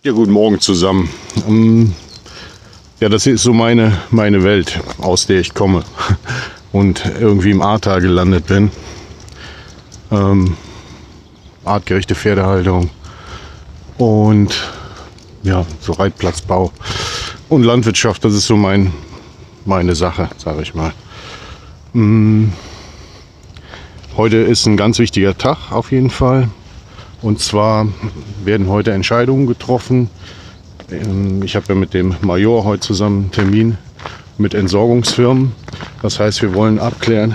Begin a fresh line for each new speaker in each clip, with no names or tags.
Ja, guten Morgen zusammen. Ja, das ist so meine Welt, aus der ich komme und irgendwie im Ahrtal gelandet bin. Artgerechte Pferdehaltung und ja, so Reitplatzbau und Landwirtschaft, das ist so meine Sache, sage ich mal. Heute ist ein ganz wichtiger Tag auf jeden Fall. Und zwar werden heute Entscheidungen getroffen. Ich habe ja mit dem Major heute zusammen einen Termin mit Entsorgungsfirmen. Das heißt, wir wollen abklären,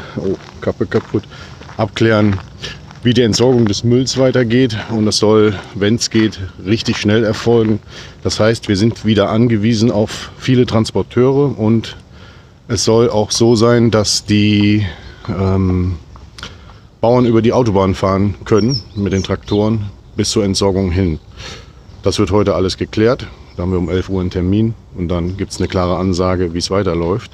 wie die Entsorgung des Mülls weitergeht. Und das soll, wenn es geht, richtig schnell erfolgen. Das heißt, wir sind wieder angewiesen auf viele Transporteure. Und es soll auch so sein, dass die Bauern über die Autobahn fahren können mit den Traktoren bis zur Entsorgung hin. Das wird heute alles geklärt. Da haben wir um 11 Uhr einen Termin und dann gibt es eine klare Ansage, wie es weiterläuft.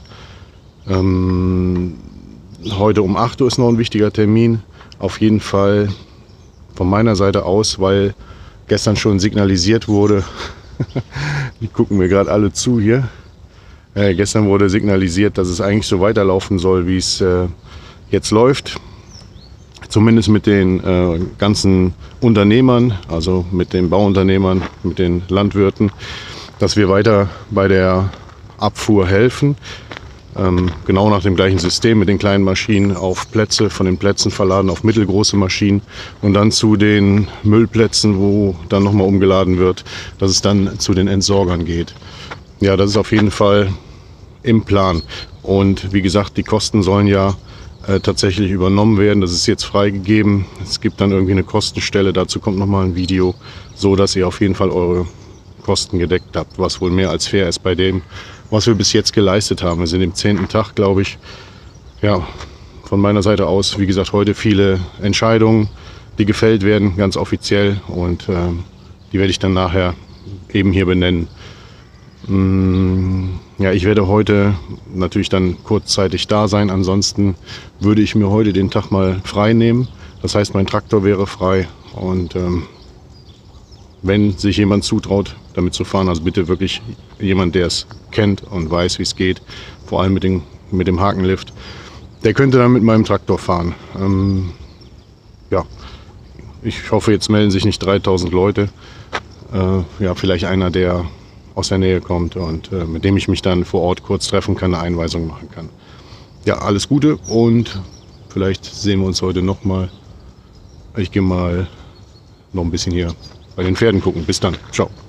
Heute um 8 Uhr ist noch ein wichtiger Termin. Auf jeden Fall von meiner Seite aus, weil gestern schon signalisiert wurde, die gucken mir gerade alle zu hier. Gestern wurde signalisiert, dass es eigentlich so weiterlaufen soll, wie es jetzt läuft. Zumindest mit den ganzen Unternehmern, also mit den Bauunternehmern, mit den Landwirten, dass wir weiter bei der Abfuhr helfen. Genau nach dem gleichen System mit den kleinen Maschinen auf Plätze, von den Plätzen verladen auf mittelgroße Maschinen und dann zu den Müllplätzen, wo dann nochmal umgeladen wird, dass es dann zu den Entsorgern geht. Ja, das ist auf jeden Fall im Plan. Und wie gesagt, die Kosten sollen ja tatsächlich übernommen werden. Das ist jetzt freigegeben. Es gibt dann irgendwie eine Kostenstelle. Dazu kommt nochmal ein Video, so dass ihr auf jeden Fall eure Kosten gedeckt habt, was wohl mehr als fair ist bei dem, was wir bis jetzt geleistet haben. Wir sind im 10. Tag, glaube ich. Ja, von meiner Seite aus, wie gesagt, heute viele Entscheidungen, die gefällt werden, ganz offiziell. Und die werde ich dann nachher eben hier benennen. Ja, ich werde heute natürlich dann kurzzeitig da sein. Ansonsten würde ich mir heute den Tag mal frei nehmen. Das heißt, mein Traktor wäre frei. Und wenn sich jemand zutraut, damit zu fahren, also bitte wirklich jemand, der es kennt und weiß, wie es geht, vor allem mit dem Hakenlift, der könnte dann mit meinem Traktor fahren. Ja, ich hoffe, jetzt melden sich nicht 3000 Leute. Ja, vielleicht einer, der aus der Nähe kommt und mit dem ich mich dann vor Ort kurz treffen kann, eine Einweisung machen kann. Ja, alles Gute und vielleicht sehen wir uns heute noch mal. Ich gehe mal noch ein bisschen hier bei den Pferden gucken. Bis dann. Ciao.